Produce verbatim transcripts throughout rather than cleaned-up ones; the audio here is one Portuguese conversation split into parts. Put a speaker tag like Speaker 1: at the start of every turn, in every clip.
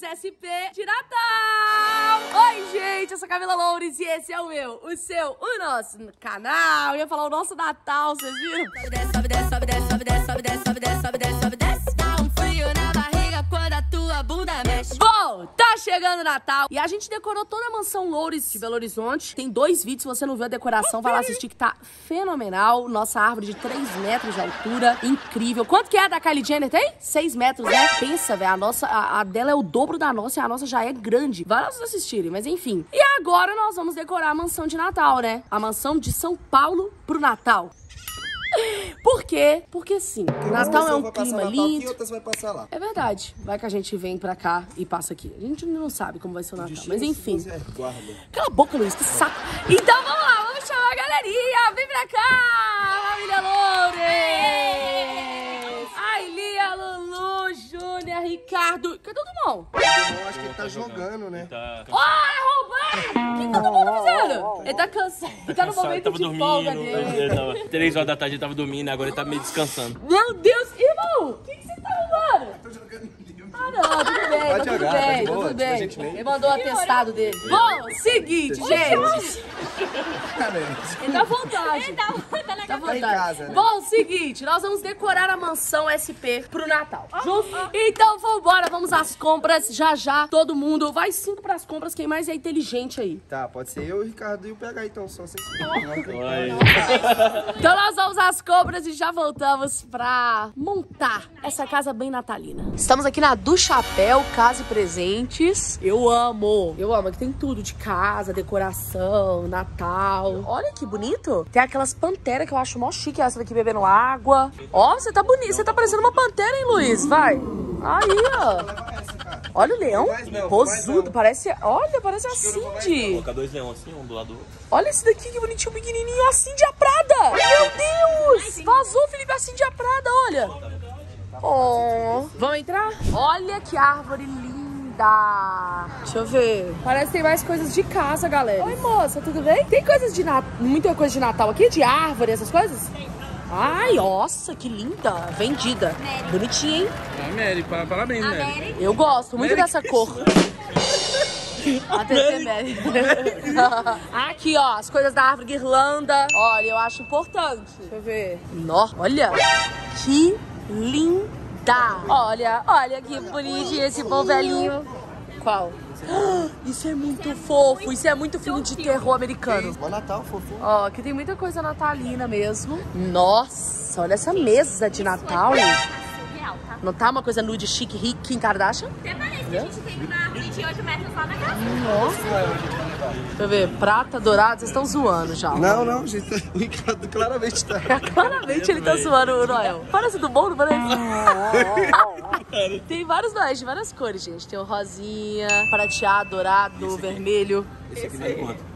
Speaker 1: S P de Natal! Oi, gente, eu sou a Camila Loures e esse é o meu, o seu, o nosso canal. Eu ia falar o nosso Natal, vocês viram? Sobe, desce, sobe, desce, sobe, desce, sobe, desce, sobe, desce, sobe, desce, sobe, desce, sobe, desce. Dá um frio na barriga quando a tua bunda mexe. Bom, tá chegando o Natal e a gente decorou toda a mansão Loures de Belo Horizonte. Tem dois vídeos, se você não viu a decoração, vai lá assistir que tá fenomenal. Nossa árvore de três metros de altura, incrível. Quanto que é a da Kylie Jenner? Tem? seis metros, né? Pensa, velho, a nossa, a, a dela é o dobro da nossa e a nossa já é grande. Vai lá vocês assistirem, mas enfim. E agora nós vamos decorar a mansão de Natal, né? A mansão de São Paulo pro Natal. Por quê? Porque sim, Porque Natal é um clima lindo.
Speaker 2: Aqui, vai passar lá.
Speaker 1: É verdade. Vai que a gente vem pra cá e passa aqui. A gente não sabe como vai ser o Natal, mas enfim. Cala a boca, Luiz, que saco. Então vamos lá, vamos chamar a galerinha. Vem pra cá, família Loures. Ai, Lia, Lulu, Júnior, Ricardo. Cadê o Dumont?
Speaker 2: O Dumont acho que ele tá jogando, né?
Speaker 1: Ó, é roubando! O que tá todo mundo fazendo? Ele tá cansado. Ele tá no momento de folga dele.
Speaker 3: Três horas da tarde ele tava dormindo, agora ele tá meio descansando.
Speaker 1: Meu Deus, irmão, o que, que você tá roubando?
Speaker 2: Eu tô jogando livro.
Speaker 1: Ah, não, tudo bem, tá tudo
Speaker 2: jogar,
Speaker 1: bem,
Speaker 2: tá
Speaker 1: tá
Speaker 2: boa,
Speaker 1: tudo bem.
Speaker 2: tipo,
Speaker 1: Ele mandou o atestado dele. Bom, seguinte, gente. Ele tá à vontade.
Speaker 4: Ele tá, tá na
Speaker 1: Tá à
Speaker 2: Tá em
Speaker 1: vontade.
Speaker 2: casa, né?
Speaker 1: Bom, seguinte, nós vamos decorar a mansão S P pro Natal. Justo? Então vambora, vamos às compras. Já já, todo mundo. Vai cinco pras compras, quem mais é inteligente aí.
Speaker 2: Tá, pode ser eu, o Ricardo e o P H, então, só vocês.
Speaker 1: Então nós vamos às compras e já voltamos pra montar essa casa bem natalina. Estamos aqui na Do Chapéu, Casa e Presentes. Eu amo. Eu amo, aqui tem tudo de casa, decoração, Natal. Olha que bonito. Tem aquelas panteras que eu acho mó chique, essa daqui bebendo água. Ó, você tá bonito, você tá parecendo uma pantera, hein, Luiz? Vai. Aí, ó. Olha o leão, rosudo, parece, olha, parece a Cindy.
Speaker 3: Colocar dois leões assim, um do lado do outro.
Speaker 1: Olha esse daqui, que bonitinho, pequenininho, a Cindy a Prada. Meu Deus, vazou, Felipe, a Cindy a Prada, olha. Oh, vamos entrar? Olha que árvore linda. Deixa eu ver. Parece que tem mais coisas de casa, galera. Oi, moça, tudo bem? Tem coisas de Natal, muita coisa de Natal aqui, de árvore, essas coisas? Ai, nossa, que linda. Vendida.
Speaker 4: Mary.
Speaker 1: Bonitinha, hein?
Speaker 3: Ah, Mary, parabéns,
Speaker 4: A
Speaker 3: Mary.
Speaker 4: Mary.
Speaker 1: Eu gosto muito
Speaker 3: Mary.
Speaker 1: dessa cor. A T T Mary. Aqui, ó, as coisas da árvore, guirlanda. Olha, eu acho importante. Deixa eu ver. Nó, olha. Que linda. Olha, olha que bonitinho esse bom velhinho. Qual? Isso é muito fofo. Isso é muito filme de terror americano.
Speaker 2: Bom Natal, fofinho.
Speaker 1: Ó, aqui tem muita coisa natalina mesmo. Nossa, olha essa mesa de Natal.
Speaker 4: Surreal, tá?
Speaker 1: Não tá uma coisa nude, chique, rica, Kim Kardashian?
Speaker 4: Até parece que a gente tem uma árvore de oito metros lá na casa.
Speaker 1: Nossa. Deixa eu ver, prata, dourado, vocês estão zoando já.
Speaker 2: Não, não, gente, o Ricardo claramente tá.
Speaker 1: Claramente ele tá zoando o Noel. Parece do bom, não parece? Tem vários Noéis de várias cores, gente. Tem o rosinha, prateado, dourado, vermelho.
Speaker 3: Esse aqui vale quanto?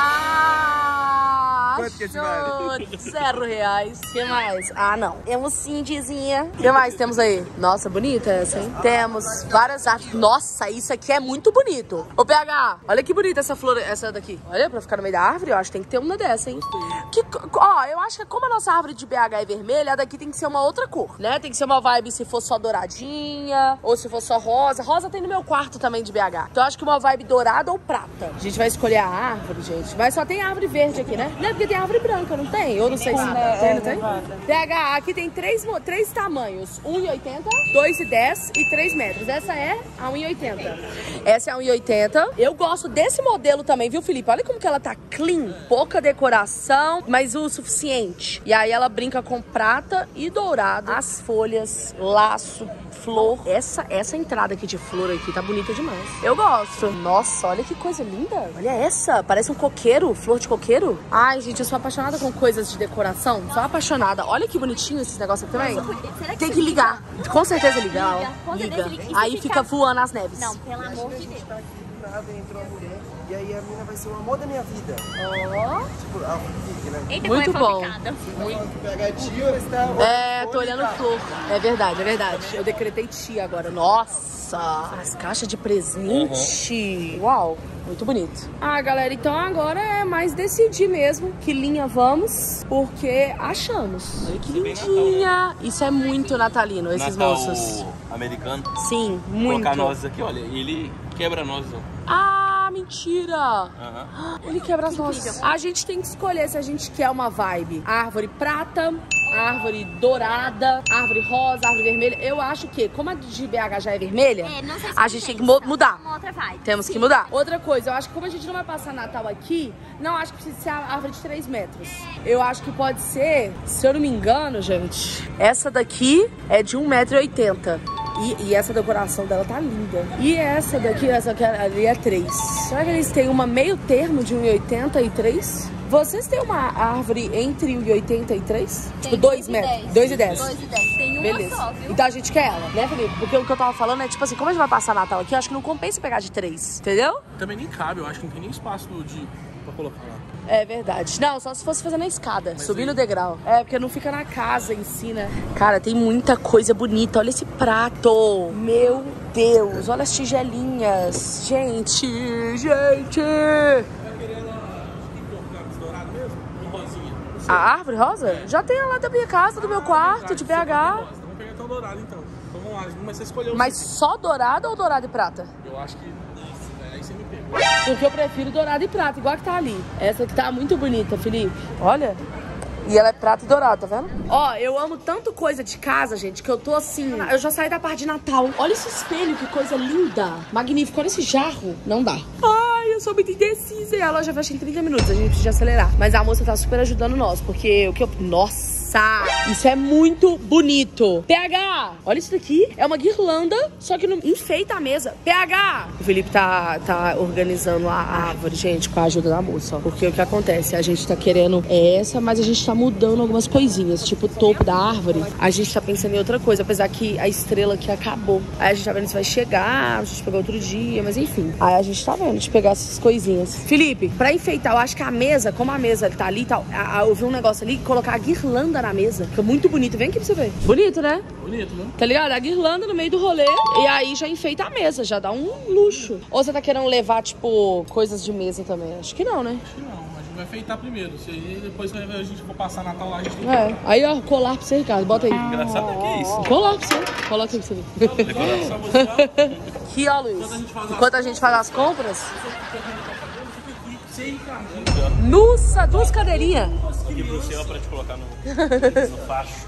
Speaker 1: Ah!
Speaker 2: Quanto que esse vale?
Speaker 1: Zero reais. O que mais? Ah, não. Temos Cindyzinha. O que mais temos aí? Nossa, bonita essa, hein? Temos várias artes. Nossa, isso aqui é muito bonito. Ô, P H, olha que bonita essa flor, essa daqui. Olha, pra ficar no meio da árvore, eu acho que tem que ter uma dessa, hein? Que, ó, eu acho que como a nossa árvore de B H é vermelha, a daqui tem que ser uma outra cor, né? Tem que ser uma vibe se for só douradinha, ou se for só rosa. Rosa tem no meu quarto também de B H. Então eu acho que uma vibe dourada ou prata. A gente vai escolher a árvore, gente. Mas só tem árvore verde aqui, né? Não é porque tem árvore branca, não tem? Eu não sei se tem, não tem? P H, aqui tem três, três tamanhos. um e oitenta, dois e dez e três metros. Essa é a um e oitenta. Essa é a um e oitenta. Eu gosto desse modelo também, viu, Felipe? Olha como que ela tá clean. Pouca decoração, mas o suficiente. E aí ela brinca com prata e dourado. As folhas, laço, flor. Essa, essa entrada aqui de flor aqui tá bonita demais. Eu gosto. Nossa, olha que coisa linda. Olha essa. Parece um coqueiro, flor de coqueiro. Ai, gente, eu sou apaixonada com coisas de decoração. Sou apaixonada. Olha que bonitinho esses negócios aqui também.
Speaker 4: Será
Speaker 1: Tem que ligar. Com certeza ligar.
Speaker 4: Liga,
Speaker 1: ó.
Speaker 4: com
Speaker 1: Liga.
Speaker 4: certeza liga. E se
Speaker 1: Aí
Speaker 4: ficar-
Speaker 1: fica voando as neves.
Speaker 4: Não, pelo amor de Deus.
Speaker 2: Tá aqui do nada, entrou uma mulher, e aí a menina vai ser o amor da minha vida.
Speaker 1: Ó.
Speaker 2: Tipo, a fique, né?
Speaker 4: Eita,
Speaker 1: Muito
Speaker 4: como é
Speaker 1: bom.
Speaker 4: fabricada.
Speaker 2: P H tio, você tá...
Speaker 1: É, tô olhando flor. É verdade, é verdade. Eu decretei tia agora. Nossa, as caixas de presente. Uau, muito bonito. Ah, galera, então agora é mais decidir mesmo que linha vamos, porque achamos. Olha que lindinha. Isso é muito natalino, esses
Speaker 3: Natal,
Speaker 1: moços.
Speaker 3: americano.
Speaker 1: Sim, muito.
Speaker 3: Colocar nozes aqui, olha, e ele quebra nozes, ó.
Speaker 1: Ah, mentira!
Speaker 3: Aham.
Speaker 1: Ele quebra as nozes. A gente tem que escolher se a gente quer uma vibe árvore prata, árvore dourada, árvore rosa, árvore vermelha. Eu acho que, como a de B H já é vermelha,
Speaker 4: É, não sei se
Speaker 1: a gente tem que
Speaker 4: então,
Speaker 1: mu- mudar.
Speaker 4: uma outra vibe.
Speaker 1: Temos que mudar. Outra coisa, eu acho que como a gente não vai passar Natal aqui, não acho que precisa ser a árvore de três metros. Eu acho que pode ser, se eu não me engano, gente, essa daqui é de um metro e oitenta. E, e essa decoração dela tá linda. E essa daqui, essa aqui ali é três. Será que eles têm uma meio termo de um e oitenta e três? Vocês têm uma árvore entre um e oitenta e três? Tipo, dois metros. dois e dez.
Speaker 4: dois e dez. Tem uma
Speaker 1: Beleza.
Speaker 4: só, viu?
Speaker 1: Então a gente quer ela, né, Felipe? Porque o que eu tava falando é, tipo assim, como a gente vai passar Natal aqui, eu acho que não compensa pegar de três, entendeu?
Speaker 3: Também nem cabe, eu acho que não tem nem espaço de, pra colocar lá.
Speaker 1: É verdade. Não, só se fosse fazer na escada, subir no degrau. É, porque não fica na casa em si, né? Cara, tem muita coisa bonita. Olha esse prato. Meu Deus, olha as tigelinhas. Gente, gente. A árvore rosa? Já tem lá da minha casa, do meu quarto, de B H.
Speaker 3: Vamos pegar então dourado, então. Então vamos lá, mas você escolheu.
Speaker 1: Mas só dourado ou dourado e prata?
Speaker 3: Eu acho que isso, aí você me pegou.
Speaker 1: Porque eu prefiro dourado e prata, igual a que tá ali. Essa aqui tá muito bonita, Felipe. Olha. E ela é prata e dourada, tá vendo? Ó, eu amo tanto coisa de casa, gente, que eu tô assim... Eu já saí da parte de Natal. Olha esse espelho, que coisa linda. Magnífico. Olha esse jarro. Não dá. Ai, eu sou muito indecisa. E a loja fecha em trinta minutos. A gente precisa acelerar. Mas a moça tá super ajudando nós. Porque o que eu... Nossa! Isso é muito bonito. P H, olha isso daqui. É uma guirlanda, só que não enfeita a mesa. P H! O Felipe tá, tá organizando a árvore, gente, com a ajuda da moça. Ó. Porque o que acontece? A gente tá querendo essa, mas a gente tá mudando algumas coisinhas. Tipo, o topo da árvore, a gente tá pensando em outra coisa. Apesar que a estrela aqui acabou. Aí a gente tá vendo se vai chegar, a gente pegou outro dia, mas enfim. Aí a gente tá vendo de pegar essas coisinhas. Felipe, pra enfeitar, eu acho que a mesa, como a mesa tá ali e tal, a, a, eu vi um negócio ali, colocar a guirlanda na mesa. Fica muito bonito. Vem aqui pra você ver. Bonito, né?
Speaker 3: Bonito, né?
Speaker 1: Tá ligado? A guirlanda no meio do rolê. E aí já enfeita a mesa. Já dá um luxo. Ou você tá querendo levar, tipo, coisas de mesa também? Acho que não, né?
Speaker 3: Acho que não, a gente vai enfeitar primeiro. Se aí, depois que a gente for passar Natal lá, a gente tem que...
Speaker 1: É. Aí, ó, colar pra você, Ricardo. Bota aí.
Speaker 3: Engraçado é que é isso.
Speaker 1: Colar pra você. Coloca aí pra você ver.
Speaker 3: Decoração musical.
Speaker 1: Aqui, ó, Luiz. Enquanto a gente faz as compras... Nossa, duas cadeirinhas.
Speaker 3: Aqui pro céu pra te colocar no, no facho.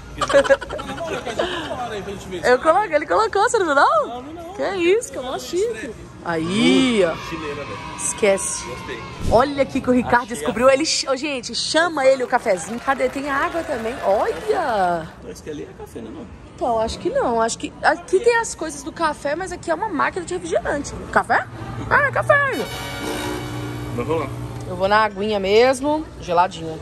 Speaker 1: Eu coloquei, ele colocou, você não viu não? Não, não. Que isso, que é mó chique. Aí, ó.
Speaker 3: Chileira, velho.
Speaker 1: Esquece.
Speaker 3: Gostei.
Speaker 1: Olha aqui que o Ricardo
Speaker 3: Achei
Speaker 1: descobriu. Ele, oh, gente, chama ele o cafezinho. Cadê? Tem água também. Olha.
Speaker 3: Esse que ali é café, né, não?
Speaker 1: Então, acho que não. Acho que aqui tem as coisas do café, mas aqui é uma máquina de refrigerante. Café? Ah, é café.
Speaker 3: Vamos lá.
Speaker 1: Eu vou na aguinha mesmo, geladinha.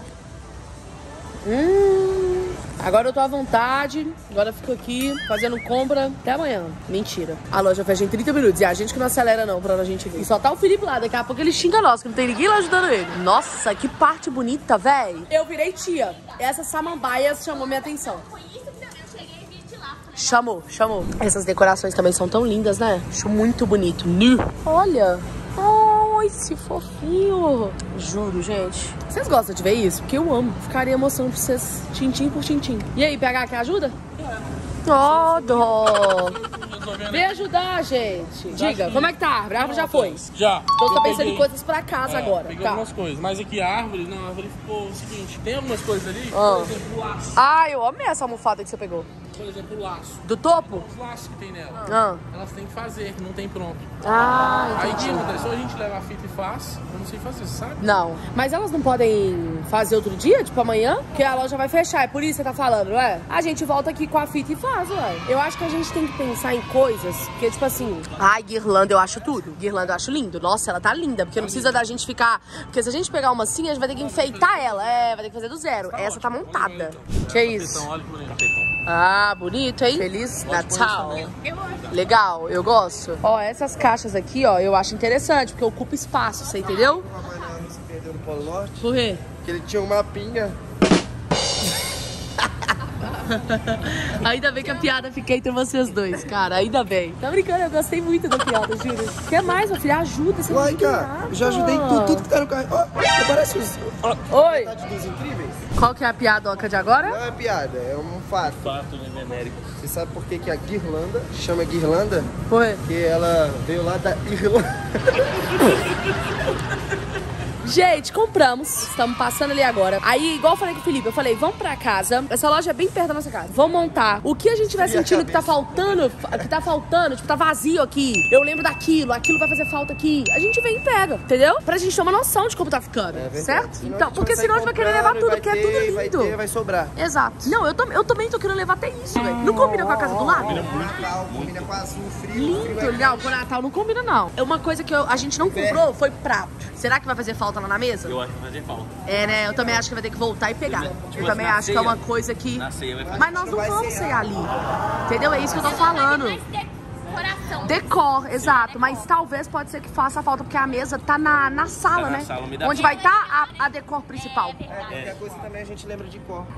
Speaker 1: Hum, agora eu tô à vontade. Agora eu fico aqui fazendo compra até amanhã. Mentira. A loja fecha em trinta minutos. E a gente que não acelera não pra a gente vir. E só tá o Felipe lá. Daqui a pouco ele xinga nós, que não tem ninguém lá ajudando ele. Nossa, que parte bonita, véi. Eu virei tia. Essa samambaia chamou minha atenção.
Speaker 4: Foi isso que eu cheguei e vi de lá. Falei,
Speaker 1: Chamou, chamou. Essas decorações também são tão lindas, né? Acho muito bonito. Nu. Olha. Ai, esse fofinho. Juro, gente. Vocês gostam de ver isso? Porque eu amo. Ficaria mostrando pra vocês tintim por tintim. E aí, P H, quer ajuda? Ó, dó. Vem ajudar, gente. Diga, como é que tá a árvore? A árvore já foi.
Speaker 3: Já.
Speaker 1: Então
Speaker 3: Eu
Speaker 1: tô pensando
Speaker 3: peguei.
Speaker 1: em coisas pra casa
Speaker 3: É,
Speaker 1: agora.
Speaker 3: Peguei
Speaker 1: Tá.
Speaker 3: algumas coisas. Mas aqui a árvore, não, a árvore ficou o seguinte. Tem algumas coisas ali,
Speaker 1: Ah.
Speaker 3: por exemplo, o laço.
Speaker 1: Ah, eu amei essa almofada que você pegou.
Speaker 3: Por exemplo, o laço.
Speaker 1: Do topo?
Speaker 3: Os laços que tem nela.
Speaker 1: Ah.
Speaker 3: Elas têm que fazer, que não tem pronto.
Speaker 1: Ah,
Speaker 3: Aí o que
Speaker 1: entendi.
Speaker 3: acontece? Ou a gente leva a fita e faz, eu não sei fazer, sabe?
Speaker 1: Não. Mas elas não podem fazer outro dia, tipo amanhã? Porque a loja vai fechar, é por isso que você tá falando, não é? A gente volta aqui com a fita e faz, ué. Eu acho que a gente tem que pensar em coisas que, tipo assim... Ai, guirlanda eu acho tudo. Guirlanda eu acho lindo. Nossa, ela tá linda, porque não precisa da gente ficar... Porque se a gente pegar uma assim, a gente vai ter que enfeitar ela. É, vai ter que fazer do zero. Essa tá montada. Que isso?
Speaker 3: Então, olha que bonito. Então.
Speaker 1: Ah, bonito, hein? Feliz Natal. Legal, eu gosto. Ó, essas caixas aqui, ó, eu acho interessante, porque ocupa espaço, você entendeu?
Speaker 2: Uma banana se perdeu no Polo Norte,
Speaker 1: Por quê?
Speaker 2: que ele tinha um mapinha.
Speaker 1: Ainda bem que a piada fica entre vocês dois, cara. Ainda bem. Tá brincando, eu gostei muito da piada, juro. Quer mais, meu filho? Ajuda, você não
Speaker 2: Uai,
Speaker 1: ajuda
Speaker 2: cara,
Speaker 1: nada.
Speaker 2: eu já ajudei em tudo, tudo que tá no carro. Ó, parece os...
Speaker 1: Oi.
Speaker 2: Metade dos Incríveis.
Speaker 1: Qual que é a piadoca de agora?
Speaker 2: Não é piada, é um fato.
Speaker 3: Fato genérico.
Speaker 2: Você sabe por que, que a guirlanda chama guirlanda?
Speaker 1: Por quê?
Speaker 2: Porque ela veio lá da Irlanda.
Speaker 1: Gente, compramos. Estamos passando ali agora. Aí, igual eu falei com o Felipe, eu falei, vamos pra casa. Essa loja é bem perto da nossa casa. Vamos montar. O que a gente tiver sentindo que tá faltando, que tá faltando, tipo, tá vazio aqui. Eu lembro daquilo, aquilo vai fazer falta aqui. A gente vem e pega, entendeu? Pra gente ter uma noção de como tá ficando,
Speaker 2: É verdade.
Speaker 1: certo?
Speaker 2: Senão
Speaker 1: Então,
Speaker 2: a gente
Speaker 1: porque
Speaker 2: vai
Speaker 1: senão a
Speaker 2: sair
Speaker 1: gente vai querer levar
Speaker 2: comprando,
Speaker 1: tudo,
Speaker 2: vai
Speaker 1: porque
Speaker 2: ter,
Speaker 1: é tudo
Speaker 2: Vai
Speaker 1: lindo.
Speaker 2: ter, vai sobrar.
Speaker 1: Exato. Não, eu, tam, eu também tô querendo levar até isso, velho. Não combina com a casa do lado?
Speaker 2: Natal, combina com azul, frio. frio
Speaker 1: Lindo,
Speaker 2: é
Speaker 1: legal. Com o Natal não combina, não. É uma coisa que eu- a gente não comprou foi prato. Será que vai fazer falta lá na mesa?
Speaker 3: Eu acho que vai fazer falta.
Speaker 1: É, né? Eu também acho que vai ter que voltar e pegar.
Speaker 3: Tipo
Speaker 1: Eu
Speaker 3: assim,
Speaker 1: também
Speaker 3: na
Speaker 1: acho que é
Speaker 3: ceia.
Speaker 1: uma coisa que...
Speaker 3: Na ceia vai fazer.
Speaker 1: Mas nós não
Speaker 2: Vai
Speaker 1: vamos
Speaker 2: ser
Speaker 1: cear ali. Entendeu? É isso que eu tô falando.
Speaker 4: Mais decoração.
Speaker 1: Decor, exato. Mas talvez pode ser que faça falta, porque a mesa tá na, na sala,
Speaker 3: Tá na
Speaker 1: né?
Speaker 3: sala, me dá
Speaker 1: Onde vai estar a, a decor principal.
Speaker 2: Qualquer coisa também a gente lembra de cor.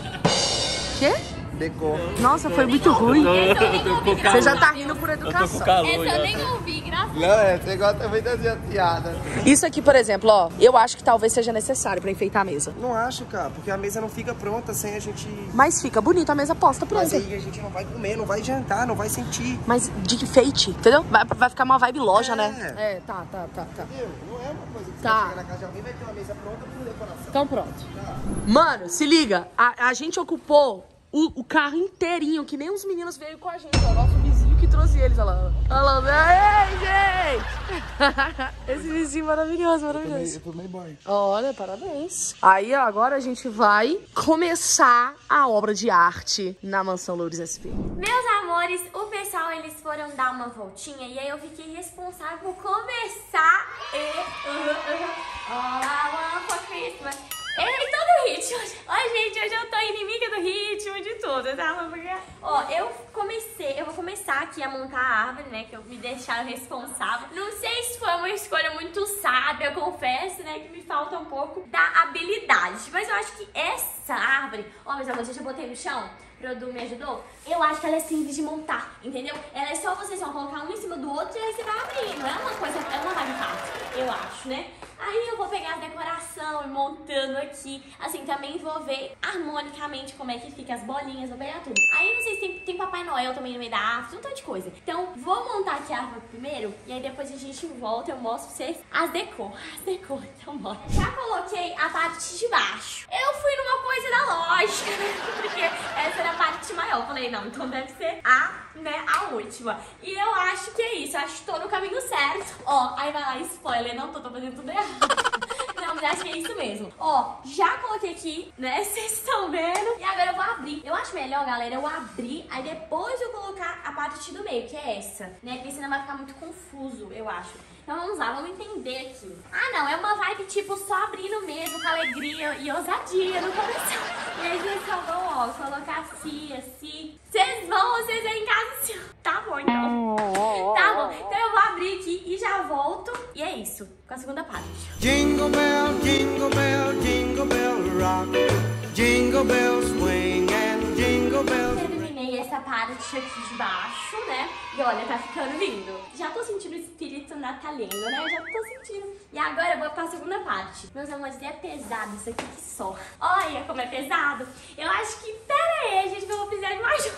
Speaker 1: Quê?
Speaker 2: Decor.
Speaker 1: Nossa, foi muito ruim.
Speaker 4: Essa eu nem ouvi,
Speaker 1: Você
Speaker 4: graças
Speaker 1: já tá rindo por
Speaker 3: Eu tô com
Speaker 1: educação.
Speaker 3: calor
Speaker 4: Essa eu
Speaker 3: já.
Speaker 4: nem ouvi, graças a
Speaker 2: Não, é, você gosta também das piadas.
Speaker 1: Isso aqui, por exemplo, ó, eu acho que talvez seja necessário pra enfeitar a mesa.
Speaker 2: Não acho, cara, porque a mesa não fica pronta sem a gente...
Speaker 1: Mas fica bonito a mesa posta
Speaker 2: Mas
Speaker 1: pronta.
Speaker 2: aí a gente não vai comer, não vai jantar, não vai sentir.
Speaker 1: Mas de enfeite, entendeu? Vai, vai ficar uma vibe loja,
Speaker 2: É.
Speaker 1: né? É, tá, tá, tá, tá.
Speaker 2: Entendeu? Não é uma coisa que você
Speaker 1: Tá.
Speaker 2: vai chegar na casa de alguém e vai ter uma mesa pronta por decoração.
Speaker 1: Então pronto. Mano, se liga. A, a gente ocupou o, o carro inteirinho, que nem os meninos veio com a gente. Ó, nosso vizinho que trouxe eles, olha lá. Olha lá. Ei, gente! Esse vizinho maravilhoso, maravilhoso.
Speaker 2: Eu tô meio boy.
Speaker 1: Olha, parabéns. Aí, ó, agora a gente vai começar a obra de arte na Mansão Loures S P.
Speaker 5: Meus amores, o pessoal, eles foram dar uma voltinha e aí eu fiquei responsável por começar e... Uh, uh, all I want for Christmas. Errei todo o ritmo. Ó, gente, hoje eu tô inimiga do ritmo, de tudo, tá? Porque, ó, eu comecei, eu vou começar aqui a montar a árvore, né, que eu me deixaram responsável. Não sei se foi uma escolha muito sábia, eu confesso, né, que me falta um pouco da habilidade. Mas eu acho que essa árvore, ó, meus amores, eu já botei no chão. O Edu me ajudou. Eu acho que ela é simples de montar, entendeu? Ela é só vocês vão colocar um em cima do outro e aí você vai abrir. Não é uma coisa, ela não vai fácil, eu acho, né? Aí eu vou pegar a decoração e montando aqui. Assim, também vou ver harmonicamente como é que fica as bolinhas, vou pegar tudo. Aí, não sei se tem, tem Papai Noel também no meio da árvore, um tanto de coisa. Então, vou montar aqui a árvore primeiro e aí depois a gente volta, eu mostro pra vocês as decor. As decor, então bora. Já coloquei a parte de baixo. Eu fui numa coisa da lógica, né? Porque essa era a parte maior. Eu falei, não, então deve ser a, né, a última. E eu acho que é isso, eu acho que tô no caminho certo. Ó, aí vai lá, spoiler, não tô, tô fazendo tudo errado. Não, mas acho que é isso mesmo. Ó, já coloquei aqui, né? Vocês estão vendo? E agora eu vou abrir. Eu acho melhor, galera, eu abrir, aí depois eu colocar a parte do meio, que é essa, né? Porque senão vai ficar muito confuso, eu acho. Então vamos lá, vamos entender aqui. Ah, não, é uma vibe tipo só abrindo mesmo, com alegria e ousadia no coração. E aí vocês só vão, ó, colocar assim, assim. Vocês vão, vocês aí em casa assim. Tá bom, então. Tá bom. Então eu vou abrir aqui e já volto. E é isso, com a segunda parte.
Speaker 6: Jingle bell, jingle bell, jingle bell rock. Jingle bells swing and jingle bells.
Speaker 5: Terminei essa parte aqui de baixo, né? E olha, tá ficando lindo. Já tô sentindo o espírito natalino, né? Já tô sentindo. E agora eu vou pra segunda parte. Meus amores, é pesado isso aqui que só. Olha como é pesado. Eu acho que... Pera aí, gente, que eu vou precisar de mais ajuda.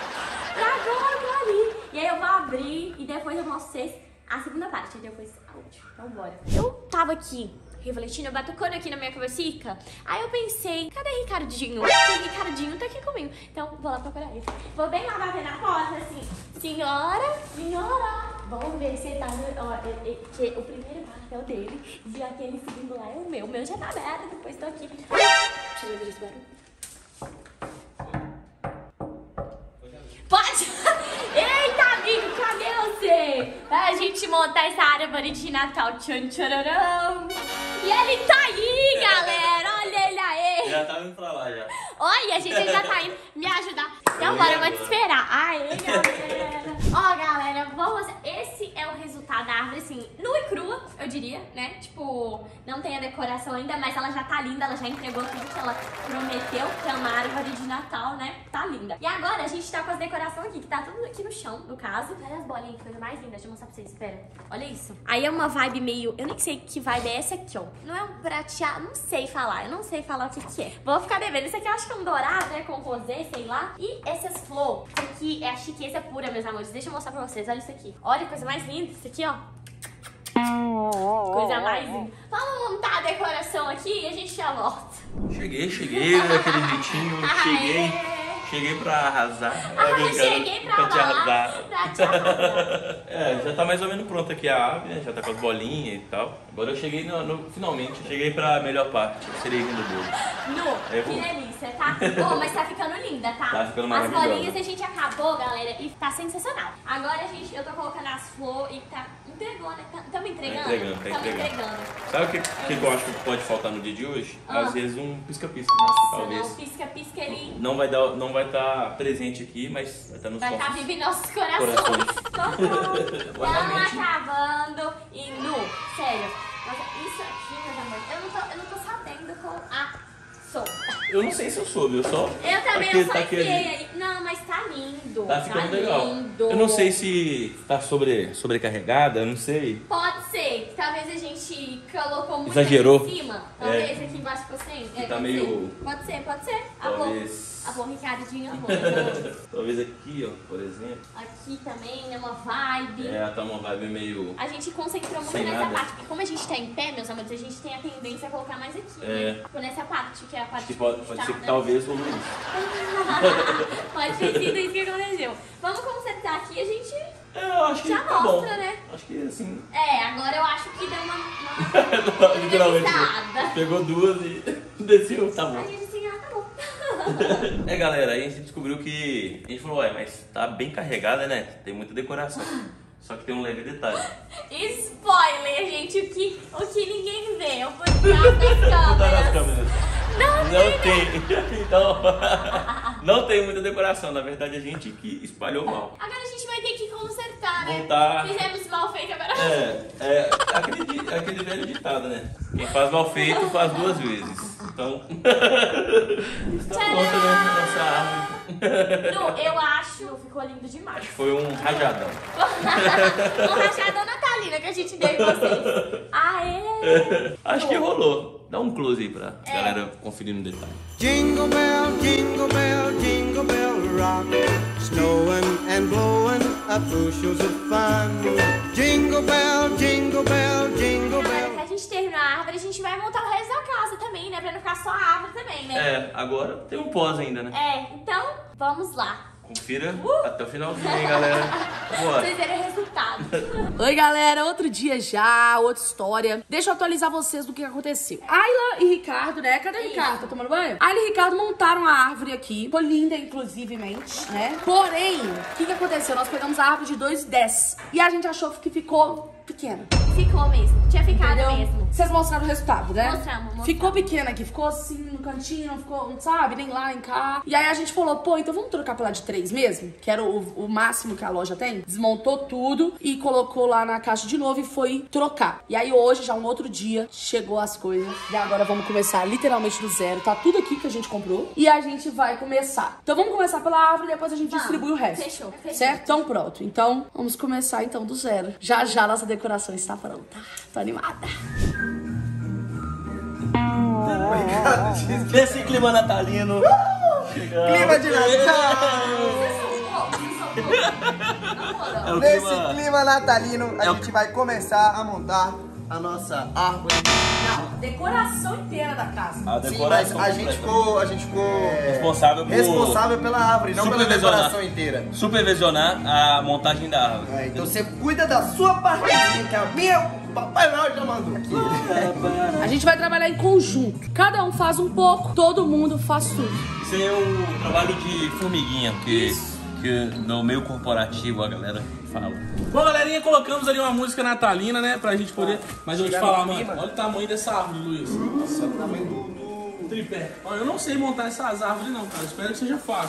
Speaker 5: Pra agora, pra ali. E aí eu vou abrir e depois eu mostro vocês a segunda parte. E depois a última. Então bora. Eu tava aqui refletindo, batucando aqui na minha cabeça. Aí eu pensei, cadê Ricardinho? Porque Ricardinho tá aqui comigo. Então, vou lá procurar ele. Vou bem lá bater na porta, assim. Senhora, senhora. Vamos ver se ele tá... Ó, é, é, que o primeiro quarto é o dele. E aquele segundo lá é o meu. O meu já tá aberto, depois tô aqui. Deixa eu ver esse barulho. Pode? Eita, amigo, cadê você? Pra gente montar essa árvore de Natal. Tchan, tchararão. E ele tá aí, galera. Olha ele aí.
Speaker 3: Já tá indo pra lá, já.
Speaker 5: Olha, a gente já tá indo me ajudar. Então, bora, eu vou te esperar. Aê, galera. Ó, galera, vamos... Esse é o resultado da árvore, assim, nua e crua. eu diria, né? Tipo, não tem a decoração ainda, mas ela já tá linda, ela já entregou tudo que ela prometeu, que é uma árvore de Natal, né? Tá linda. E agora a gente tá com as decorações aqui, que tá tudo aqui no chão, no caso. Olha as bolinhas, que coisa mais linda, deixa eu mostrar pra vocês, espera. Olha isso. Aí é uma vibe meio, eu nem sei que vibe é essa aqui, ó. Não é um prateado, não sei falar, eu não sei falar o que que é. Vou ficar devendo, isso aqui eu acho que é um dourado, né? Com rosé, sei lá. E essas flores, isso aqui é a chiqueza pura, meus amores. Deixa eu mostrar pra vocês, olha isso aqui. Olha a coisa mais linda, isso aqui, ó. Coisa mais linda. Vamos montar a decoração aqui e a gente já volta.
Speaker 7: Cheguei, cheguei, daquele jeitinho, cheguei. Cheguei pra arrasar.
Speaker 5: Ah, eu cheguei pra,
Speaker 7: pra te
Speaker 5: arrasar.
Speaker 7: arrasar.
Speaker 5: Pra te arrasar.
Speaker 7: É, já tá mais ou menos pronta aqui a ave, né? Já tá com as bolinhas e tal. Agora eu cheguei no, no finalmente, cheguei pra melhor parte, a cerejinha do bolo.
Speaker 5: Nu,
Speaker 7: É,
Speaker 5: que
Speaker 7: vou.
Speaker 5: delícia, tá? Oh, mas tá ficando linda, tá?
Speaker 7: Tá ficando
Speaker 5: as
Speaker 7: maravilhosa.
Speaker 5: bolinhas a gente acabou, galera, e tá sensacional. Agora a gente, eu tô colocando as flores e tá... Entregou, né? Tamo entregando?
Speaker 7: Tá entregando, tá
Speaker 5: Tamo
Speaker 7: entregando.
Speaker 5: entregando.
Speaker 7: Sabe o que, que, que eu acho que pode faltar no dia de hoje?
Speaker 5: Ah.
Speaker 7: Às vezes um pisca-pisca.
Speaker 5: Nossa,
Speaker 7: Talvez.
Speaker 5: não, pisca-pisca ele...
Speaker 7: Não vai dar, não vai estar presente aqui, mas vai estar nos
Speaker 5: Vai estar
Speaker 7: nossos
Speaker 5: vivo em nossos corações.
Speaker 7: corações.
Speaker 5: Estamos
Speaker 7: Realmente.
Speaker 5: acabando. E nu, sério. Nossa, isso aqui, meus amores, eu não tô, eu não tô sabendo com a sou.
Speaker 7: Eu não sei se eu soube, eu só...
Speaker 5: Eu também,
Speaker 7: aqui,
Speaker 5: eu sou
Speaker 7: tá aqui ali.
Speaker 5: feia. Não, mas tá lindo.
Speaker 7: Tá ficando legal.
Speaker 5: lindo.
Speaker 7: Eu não sei se tá sobre, sobrecarregada, eu não sei.
Speaker 5: Pode ser. Talvez a gente colocou muito
Speaker 7: Exagerou.
Speaker 5: aqui em cima. Talvez
Speaker 7: É.
Speaker 5: aqui embaixo ficou sem. É,
Speaker 7: Tá
Speaker 5: pode
Speaker 7: meio-
Speaker 5: ser. Pode ser, pode ser.
Speaker 7: Talvez-
Speaker 5: A bom, Ricardinho, amor.
Speaker 7: Talvez aqui, ó, por exemplo.
Speaker 5: Aqui também, né? Uma vibe.
Speaker 7: É, tá uma vibe meio...
Speaker 5: A gente concentrou muito
Speaker 7: Sem
Speaker 5: nessa
Speaker 7: nada.
Speaker 5: parte, porque como a gente tá em pé, meus amores, a gente tem a tendência a colocar mais aqui,
Speaker 7: É.
Speaker 5: né? Tipo, nessa parte, que é a parte
Speaker 7: Acho que pode, pode ser que talvez rolou isso.
Speaker 5: Pode ter sido isso que aconteceu. Vamos consertar aqui, a gente...
Speaker 7: É, eu acho que
Speaker 5: Já
Speaker 7: tá
Speaker 5: mostra,
Speaker 7: bom.
Speaker 5: né?
Speaker 7: Acho que assim...
Speaker 5: É, agora eu acho que deu uma... uma...
Speaker 7: Literalmente,
Speaker 5: organizada.
Speaker 7: pegou duas e desceu, tá
Speaker 5: A
Speaker 7: bom.
Speaker 5: gente assim, ah, tá bom.
Speaker 7: É, galera, aí a gente descobriu que... A gente falou, ué, mas tá bem carregada, né? Tem muita decoração. Só que tem um leve detalhe.
Speaker 5: Spoiler, gente, o que, o que ninguém vê, eu vou tirar das
Speaker 7: Botar nas
Speaker 5: câmeras.
Speaker 7: câmeras.
Speaker 5: Não,
Speaker 7: Não tem. Então, não tem muita decoração. Na verdade, a gente que espalhou mal.
Speaker 5: Agora a gente vai ter que consertar, né?
Speaker 7: Voltar.
Speaker 5: Fizemos mal feito, agora...
Speaker 7: É, é aquele, di- aquele velho ditado, né? Quem faz mal feito, faz duas vezes. Então, está pronta, né? Nossa árvore.
Speaker 5: Nu, eu acho, ficou lindo demais.
Speaker 7: Acho que foi um rajadão.
Speaker 5: Um rachadão natalina que a gente deu em vocês. Aê!
Speaker 7: Acho que rolou. Dá um close aí pra
Speaker 5: É.
Speaker 7: galera conferir no detalhe.
Speaker 6: Jingle bell, jingle bell, jingle bell rock. Snowing and blowing up bushels of fun. Jingle bell, jingle bell, jingle
Speaker 5: Galera,
Speaker 6: bell.
Speaker 5: pra gente terminar a árvore, a gente vai montar o resto da casa também, né? Pra não ficar só a árvore também, né?
Speaker 7: É, agora tem um pós ainda, né?
Speaker 5: É, então, vamos lá.
Speaker 7: Confira
Speaker 5: Uh!
Speaker 7: até o finalzinho, hein, galera.
Speaker 5: Pra
Speaker 7: Bora.
Speaker 5: vocês verem o resultado.
Speaker 1: Oi, galera, outro dia já, outra história. Deixa eu atualizar vocês do que aconteceu. Ayla e Ricardo, né? Cadê o
Speaker 5: Isso.
Speaker 1: Ricardo? Tá tomando banho? Ayla e Ricardo montaram a árvore aqui. Ficou linda, inclusivemente, né? Porém, o que que aconteceu? Nós pegamos a árvore de dois e dez e a gente achou que ficou pequena.
Speaker 5: Ficou mesmo. Tinha ficado
Speaker 1: Entendeu?
Speaker 5: mesmo.
Speaker 1: Vocês mostraram o resultado, né?
Speaker 5: Mostramos, mostramos.
Speaker 1: Ficou pequena aqui, ficou assim no cantinho, não ficou, não sabe, nem lá, nem cá. E aí a gente falou, pô, então vamos trocar pela de três mesmo? Que era o, o máximo que a loja tem. Desmontou tudo e colocou lá na caixa de novo e foi trocar. E aí hoje, já um outro dia, chegou as coisas. E agora vamos começar literalmente do zero. Tá tudo aqui que a gente comprou. E a gente vai começar. Então vamos começar pela árvore e depois a gente
Speaker 5: Vamos.
Speaker 1: distribui o resto.
Speaker 5: Fechou, fechou.
Speaker 1: Certo? Então pronto. Então vamos começar então do zero. Já já nossa decoração está pronta. Tô animada.
Speaker 7: Nesse clima natalino.
Speaker 2: Clima de Natal!
Speaker 7: É o
Speaker 2: Nesse
Speaker 7: clima...
Speaker 2: clima natalino, a
Speaker 7: É o-
Speaker 2: gente vai começar a montar a nossa árvore.
Speaker 1: Não, decoração inteira da casa.
Speaker 7: A
Speaker 2: Sim, mas
Speaker 7: decoração
Speaker 2: a gente
Speaker 7: completa.
Speaker 2: ficou, a gente ficou é,
Speaker 7: Responsável por-
Speaker 2: responsável pela árvore, não pela
Speaker 7: Supervisionar.
Speaker 2: decoração inteira.
Speaker 7: Supervisionar a montagem da árvore.
Speaker 2: É, então você cuida da sua partezinha, que a minha, o Papai Noel já mandou aqui.
Speaker 1: A gente vai trabalhar em conjunto. Cada um faz um pouco, todo mundo faz tudo.
Speaker 7: Isso aí é o trabalho de formiguinha, que, que no meio corporativo a galera fala.
Speaker 3: Bom, galerinha, colocamos ali uma música natalina, né? Pra gente poder... Mas eu vou te
Speaker 2: Chegar
Speaker 3: falar,
Speaker 2: no
Speaker 3: mano,
Speaker 2: clima.
Speaker 3: olha o tamanho dessa árvore, Luiz.
Speaker 2: Nossa, o tamanho do, do...
Speaker 3: Tripé. Ó, eu não sei montar essas árvores não, cara. Espero que seja fácil.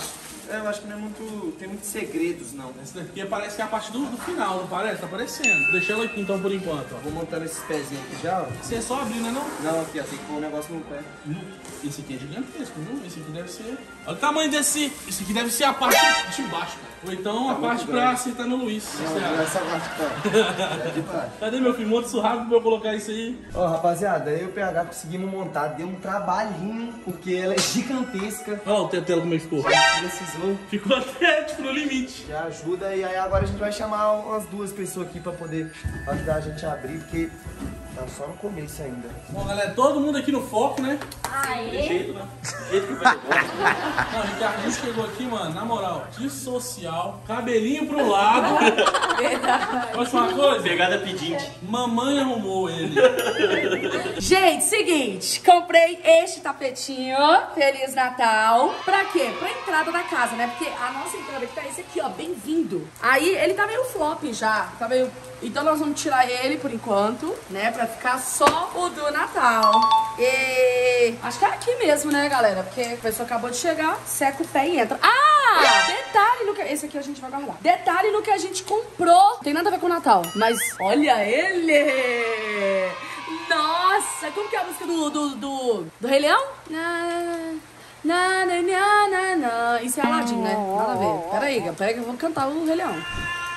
Speaker 2: É, eu acho que não é muito... tem muitos segredos, não.
Speaker 3: Essa daqui parece que é a parte do, do final, não parece? Tá aparecendo. Deixa ela aqui então por enquanto, ó.
Speaker 2: Vou montando esses pezinhos aqui já, ó.
Speaker 3: Você só abrir, né não?
Speaker 2: Não, aqui, ó, tem que pôr um negócio no pé.
Speaker 3: Esse aqui é gigantesco, viu? Esse aqui deve ser... Olha o tamanho desse... Esse aqui deve ser a parte de baixo, cara. Ou então a
Speaker 2: Tá
Speaker 3: parte
Speaker 2: muito
Speaker 3: pra
Speaker 2: grande.
Speaker 3: acertar no Luiz.
Speaker 2: Não,
Speaker 3: Você
Speaker 2: não
Speaker 3: acha?
Speaker 2: é essa parte, tá. É de baixo.
Speaker 3: Cadê meu filho? Monta isso rápido pra eu colocar isso aí.
Speaker 2: Ó, rapaziada, eu e o P H conseguimos montar, deu um trabalhinho, porque ela é gigantesca.
Speaker 3: Olha o tetelo como é que ficou.
Speaker 2: Precisou,
Speaker 3: Ficou até, tipo, no limite.
Speaker 2: já ajuda, e aí agora a gente vai chamar umas duas pessoas aqui pra poder ajudar a gente a abrir, porque tá só no começo ainda.
Speaker 3: Bom, galera, todo mundo aqui no foco, né?
Speaker 5: Aê.
Speaker 7: Jeito, né? Jeito que vai ser bom.
Speaker 3: Não, o Ricardinho chegou aqui, mano, na moral, de social, cabelinho pro lado. Posso falar uma coisa?
Speaker 7: Pegada pedinte.
Speaker 3: Mamãe arrumou ele.
Speaker 1: Gente, seguinte, comprei este tapetinho, Feliz Natal. Pra quê? Pra entrada da casa, né? Porque a nossa entrada aqui tá esse aqui, ó, bem-vindo. Aí ele tá meio flop já, tá meio... Então nós vamos tirar ele por enquanto, né? Pra ficar só o do Natal. E... acho que é aqui mesmo, né, galera? Porque a pessoa acabou de chegar, seca o pé e entra. Ah! Detalhe no que... esse aqui a gente vai guardar. Detalhe no que a gente comprou. Tem nada a ver com o Natal, mas olha ele! Nossa, como que é a música do, do, do, do Rei Leão? Na, na, na, na, na, na. Isso é Aladdin, né? Nada a ver. Pera aí, pera aí que eu vou cantar o Rei Leão.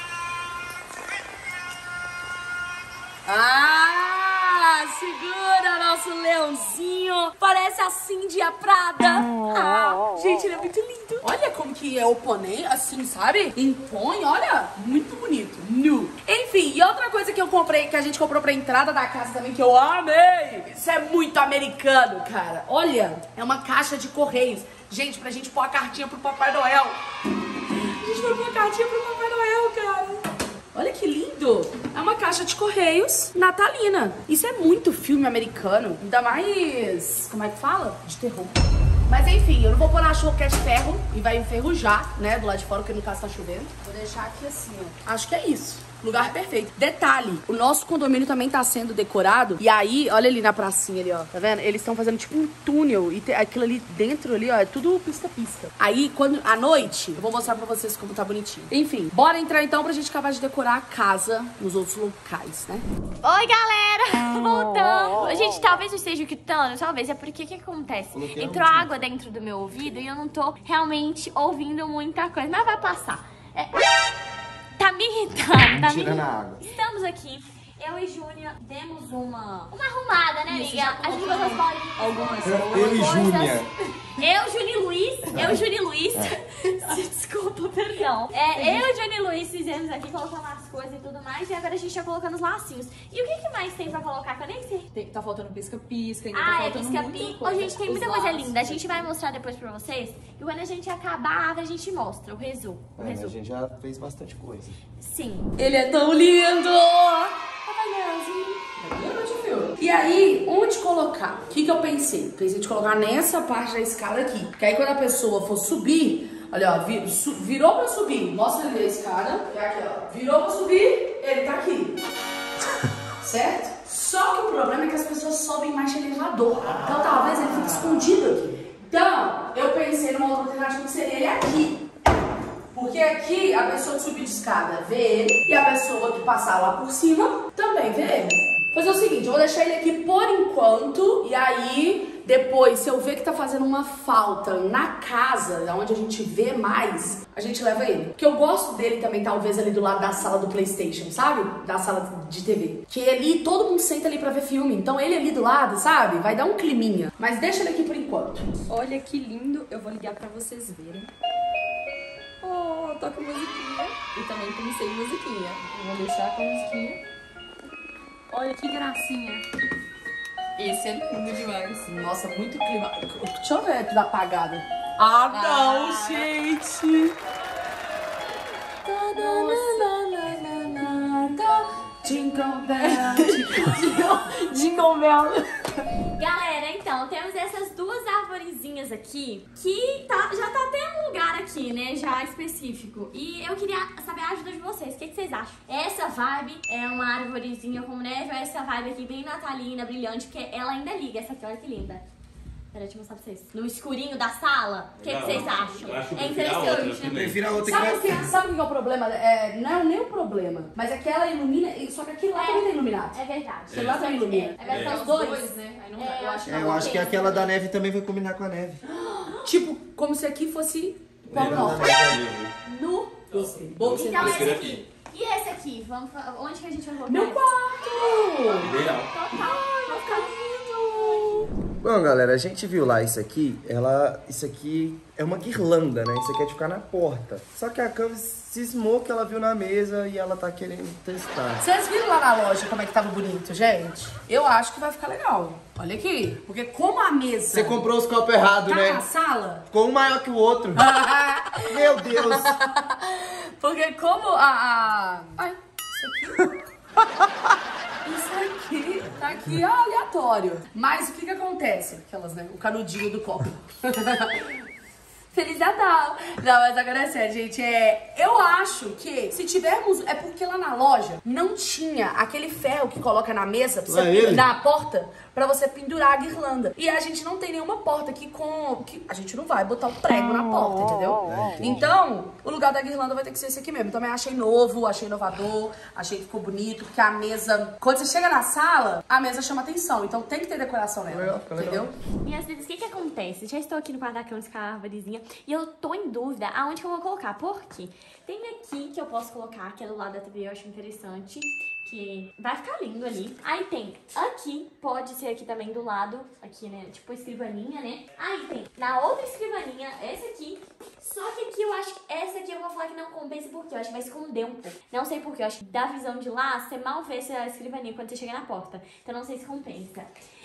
Speaker 1: Ah, segura nosso leãozinho. Parece a Cindy a Prada. Ah, gente, ele é muito lindo. Olha como que é oponente, assim, sabe? Impõe, olha, muito bonito. Nu. Enfim, e outra coisa que eu comprei, que a gente comprou pra entrada da casa também, que eu amei. Isso é muito americano, cara. Olha, é uma caixa de correios. Gente, pra gente pôr a cartinha pro Papai Noel. A gente vai pôr a cartinha pro Papai Noel, cara. Olha que lindo! É uma caixa de correios natalina. Isso é muito filme americano. Ainda mais... como é que fala? De terror. Mas enfim, eu não vou pôr na chuva que é de ferro e vai enferrujar, né? Do lado de fora, porque no caso tá chovendo. Vou deixar aqui assim, ó. Acho que é isso. Lugar perfeito. Detalhe, o nosso condomínio também tá sendo decorado. E aí, olha ali na pracinha ali, ó. Tá vendo? Eles estão fazendo tipo um túnel. E te, aquilo ali dentro ali, ó, é tudo pista-pista. Aí, quando à noite, eu vou mostrar pra vocês como tá bonitinho. Enfim, bora entrar então pra gente acabar de decorar a casa nos outros locais, né?
Speaker 5: Oi, galera! Voltando. Gente, talvez eu esteja gritando, talvez. É porque o que acontece? Entrou água dentro do meu ouvido e eu não tô realmente ouvindo muita coisa. Mas vai passar. É... Tá me irritando, tá me
Speaker 2: Tirando a água.
Speaker 5: Estamos aqui, eu e Júnia demos uma, uma arrumada, né, amiga? A gente botou as bolinhas.
Speaker 1: Algumas.
Speaker 2: Eu e Júnia.
Speaker 5: Eu, Júnia e Luiz, eu, Júnia e Luiz, desculpa, perdão. É, eu, Júnia e Luiz fizemos aqui, colocamos as coisas e tudo mais, e agora a gente tá colocando os lacinhos. E o que, que mais tem pra colocar, que eu nem sei?
Speaker 1: Tem, tá faltando pisca-pisca, ainda
Speaker 5: Ah,
Speaker 1: tá
Speaker 5: é
Speaker 1: faltando
Speaker 5: pisca
Speaker 1: muita
Speaker 5: pisca.
Speaker 1: coisa.
Speaker 5: Ô, gente, tem muita
Speaker 1: Os
Speaker 5: coisa
Speaker 1: laços,
Speaker 5: linda. A gente vai mostrar depois pra vocês. E quando a gente acabar a árvore, a gente mostra o resumo. O
Speaker 2: É, a
Speaker 5: resumo.
Speaker 2: gente já fez bastante coisa.
Speaker 5: Sim.
Speaker 1: Ele é tão lindo! E aí, onde colocar? O que, que eu pensei? Pensei de colocar nessa parte da escada aqui. Porque aí quando a pessoa for subir, olha, ó, vir, su, virou pra subir. Mostra ali a escada. Que é aqui, ó. Virou pra subir, ele tá aqui. Certo? Só que o problema é que as pessoas sobem mais de elevador. Então talvez ele fique escondido aqui. Então, eu pensei numa outra alternativa que seria ele aqui. Porque aqui a pessoa que subir de escada vê ele e a pessoa que passar lá por cima também vê ele. Fazer o seguinte, eu vou deixar ele aqui por enquanto e aí depois, se eu ver que tá fazendo uma falta na casa, onde a gente vê mais, a gente leva ele. Porque eu gosto dele também, talvez, ali do lado da sala do PlayStation, sabe? Da sala de T V. Que ali, todo mundo senta ali pra ver filme. Então ele ali do lado, sabe? Vai dar um climinha. Mas deixa ele aqui por enquanto.
Speaker 8: Olha que lindo, eu vou ligar pra vocês verem. Oh, toca musiquinha. E também pensei em musiquinha. Eu vou deixar com a musiquinha. Olha que gracinha. Esse é lindo demais.
Speaker 1: Nossa, muito clima. Deixa eu ver tudo apagado. Ah, não,
Speaker 8: Ah.
Speaker 1: gente. Jingle bell, jingle, jingle bell.
Speaker 5: Galera, então, temos essas duas arvorezinhas aqui, que tá, já tá até um lugar aqui, né, já específico. E eu queria saber a ajuda de vocês, o que, que vocês acham? Essa vibe é uma arvorezinha com neve ou essa vibe aqui bem natalina, brilhante, porque ela ainda liga, essa aqui, olha que linda. Peraí, deixa eu mostrar pra vocês. No escurinho da sala, o que, que vocês acham?
Speaker 7: Eu acho que
Speaker 5: É
Speaker 7: eu prefiro a outra
Speaker 5: interessante, né?
Speaker 7: também.
Speaker 2: Prefiro a outra
Speaker 1: Sabe
Speaker 2: que
Speaker 1: o que, sabe o que é o problema? É, não é nem o problema, mas é que ela ilumina, só que aquilo lá
Speaker 5: É.
Speaker 1: também tá iluminado.
Speaker 5: É verdade.
Speaker 1: Aquilo lá também ilumina.
Speaker 5: É, vai ficar
Speaker 8: Os
Speaker 5: os dois.
Speaker 8: dois, né? Aí não
Speaker 5: É,
Speaker 8: vai. Eu acho que
Speaker 2: É, eu acho que aquela da neve também vai combinar com a neve.
Speaker 1: Tipo, como se aqui fosse qual
Speaker 7: Melhor
Speaker 1: norte.
Speaker 7: da neve.
Speaker 5: No.
Speaker 1: Gostei. Bom, você
Speaker 5: Então,
Speaker 1: vai.
Speaker 5: esse
Speaker 7: Prefiro
Speaker 5: aqui.
Speaker 7: aqui.
Speaker 5: E esse aqui? Vamos, fa- onde que a gente vai colocar?
Speaker 1: Meu
Speaker 5: esse?
Speaker 1: quarto!
Speaker 7: Ideal.
Speaker 5: Total. Vai ficar lindo.
Speaker 2: Bom, galera, a gente viu lá isso aqui, ela, isso aqui é uma guirlanda, né? Isso aqui é de ficar na porta. Só que a Cami cismou que ela viu na mesa e ela tá querendo testar.
Speaker 1: Vocês viram lá na loja como é que tava bonito, gente? Eu acho que vai ficar legal. Olha aqui. Porque como a mesa
Speaker 2: Você comprou os copos errados,
Speaker 1: tá na
Speaker 2: né?
Speaker 1: sala...
Speaker 2: Ficou um maior que o outro. Meu Deus.
Speaker 1: Porque como a... a... Ai, isso aqui... Isso aqui tá aqui aleatório. Mas o que que acontece? Aquelas, né? O canudinho do copo. Feliz Natal! Não, mas agora é sério, gente. É, eu acho que se tivermos... É porque lá na loja não tinha aquele ferro que coloca na mesa, pra
Speaker 2: Lá
Speaker 1: você,
Speaker 2: ele?
Speaker 1: na porta, pra você pendurar a guirlanda. E a gente não tem nenhuma porta aqui com... Que a gente não vai botar o prego na porta, entendeu? Então, o lugar da guirlanda vai ter que ser esse aqui mesmo. Também achei novo, achei inovador, achei que ficou bonito, porque a mesa... Quando você chega na sala, a mesa chama atenção. Então tem que ter decoração nela,
Speaker 2: Legal, fica legal.
Speaker 1: entendeu?
Speaker 5: Minhas filhas, o que que acontece? Já estou aqui no quarto da cama com a árvorezinha e eu tô em dúvida aonde que eu vou colocar. Por quê? Tem aqui que eu posso colocar, que é do lado da T V, eu acho interessante, que vai ficar lindo ali. Aí tem aqui, pode ser aqui também do lado, aqui, né, tipo a escrivaninha, né? Aí tem na outra escrivaninha, essa aqui. Só que aqui eu acho que essa aqui eu vou falar que não compensa porque eu acho que vai esconder um pouco. Não sei porquê, eu acho que da visão de lá, você mal vê essa escrivaninha quando você chega na porta. Então não sei se compensa.